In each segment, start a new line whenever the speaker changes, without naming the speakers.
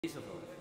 Days of Hope.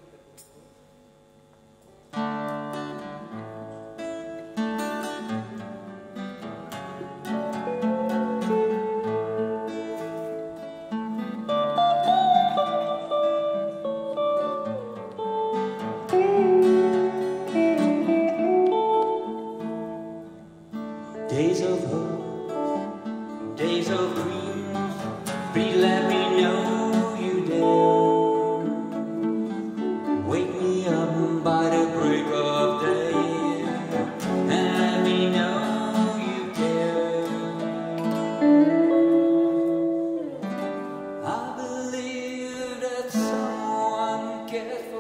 Days of hope, days of dreams, please let me know you dare. Wake me up by the break of day, and let me know you care. I believe that someone cares for